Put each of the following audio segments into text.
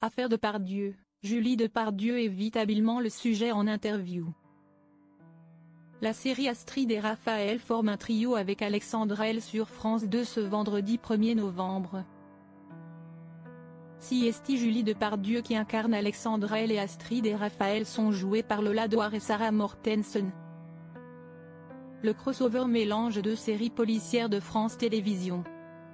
Affaire Depardieu, Julie Depardieu évite habilement le sujet en interview. La série Astrid et Raphaël forme un trio avec Alexandre L sur France 2 ce vendredi 1er novembre. CST Julie Depardieu qui incarne Alexandre L et Astrid et Raphaël sont joués par Lola Douar et Sarah Mortensen. Le crossover mélange deux séries policières de France Télévisions.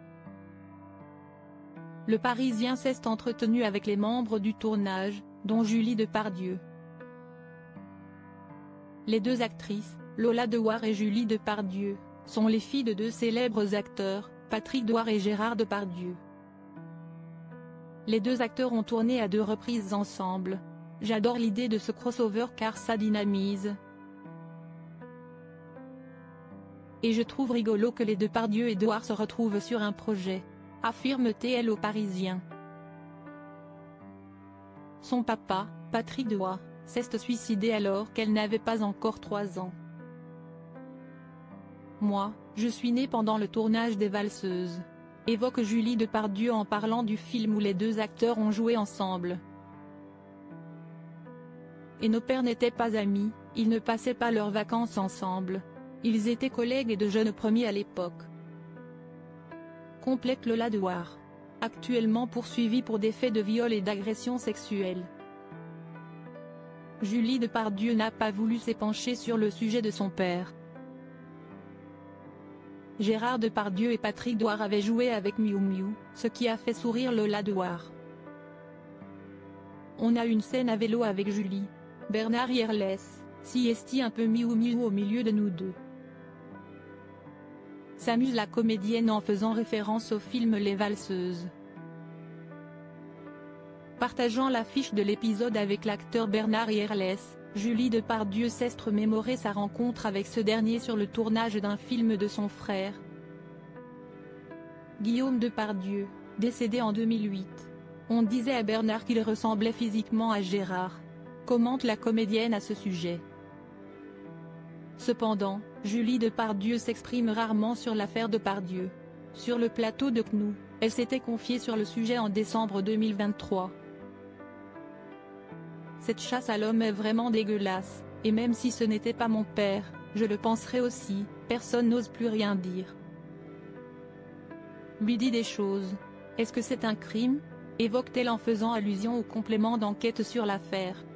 Le Parisien s'est entretenu avec les membres du tournage, dont Julie Depardieu. Les deux actrices, Lola Douar et Julie Depardieu, sont les filles de deux célèbres acteurs, Patrick Douar et Gérard Depardieu. Les deux acteurs ont tourné à 2 reprises ensemble. J'adore l'idée de ce crossover car ça dynamise. Et je trouve rigolo que les Depardieu et Douar se retrouvent sur un projet, affirme-t-elle au Parisien. Son papa, Patrick Douar, s'est suicidé alors qu'elle n'avait pas encore 3 ans. Moi, je suis née pendant le tournage des Valseuses, évoque Julie Depardieu en parlant du film où les deux acteurs ont joué ensemble. Et nos pères n'étaient pas amis, ils ne passaient pas leurs vacances ensemble. Ils étaient collègues et de jeunes premiers à l'époque. Complète Lola Douar. Actuellement poursuivie pour des faits de viol et d'agression sexuelle. Julie Depardieu n'a pas voulu s'épancher sur le sujet de son père. Gérard Depardieu et Patrick Douar avaient joué avec Miu Miu, ce qui a fait sourire Lola Douar. On a une scène à vélo avec Julie. Bernard Yerles, CST un peu Miu Miu au milieu de nous deux. S'amuse la comédienne en faisant référence au film Les Valseuses. Partageant l'affiche de l'épisode avec l'acteur Bernard Yerles, Julie Depardieu s'est remémoré sa rencontre avec ce dernier sur le tournage d'un film de son frère, Guillaume Depardieu, décédé en 2008. On disait à Bernard qu'il ressemblait physiquement à Gérard, commente la comédienne à ce sujet. Cependant, Julie Depardieu s'exprime rarement sur l'affaire Depardieu. Sur le plateau de CNOU, elle s'était confiée sur le sujet en décembre 2023. Cette chasse à l'homme est vraiment dégueulasse, et même si ce n'était pas mon père, je le penserais aussi, personne n'ose plus rien dire. Lui dit des choses. Est-ce que c'est un crime ? Évoque-t-elle en faisant allusion au complément d'enquête sur l'affaire.